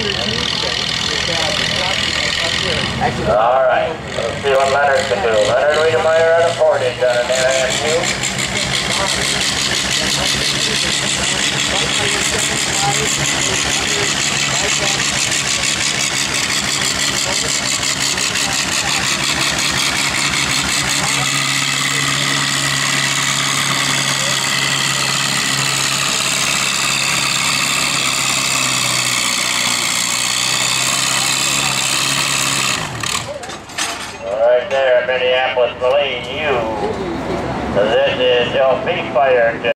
All right, let's see what Leonard can do. Leonard Wiedemeyer at a portage on an NISU. Right there, Minneapolis, Moline, this is LP Fire.